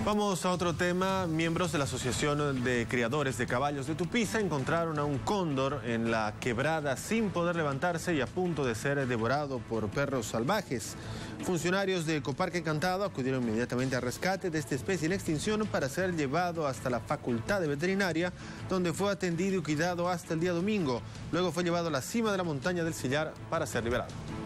Vamos a otro tema. Miembros de la Asociación de Criadores de Caballos de Tupiza encontraron a un cóndor en la quebrada sin poder levantarse y a punto de ser devorado por perros salvajes. Funcionarios de Ecoparque Encantado acudieron inmediatamente al rescate de esta especie en extinción para ser llevado hasta la Facultad de Veterinaria, donde fue atendido y cuidado hasta el día domingo. Luego fue llevado a la cima de la montaña del Sillar para ser liberado.